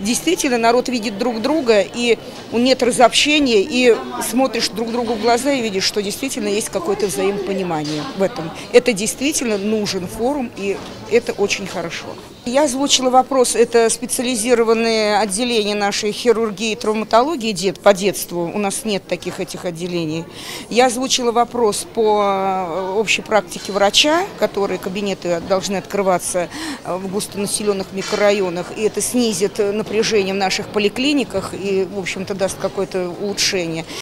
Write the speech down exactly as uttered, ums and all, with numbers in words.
действительно народ видит друг друга, и нет разобщения, и смотришь друг другу в глаза и видишь, что действительно есть какое-то взаимопонимание в этом. Это действительно нужен форум, и это очень хорошо. Я озвучила вопрос, это специализированные отделения нашей хирургии и травматологии дет, по детству, у нас нет таких этих отделений. Я озвучила вопрос по общей практике врача, которые кабинеты должны открываться в густонаселенных микрорайонах, и это снизит напряжение в наших поликлиниках и, в общем-то, даст какое-то улучшение.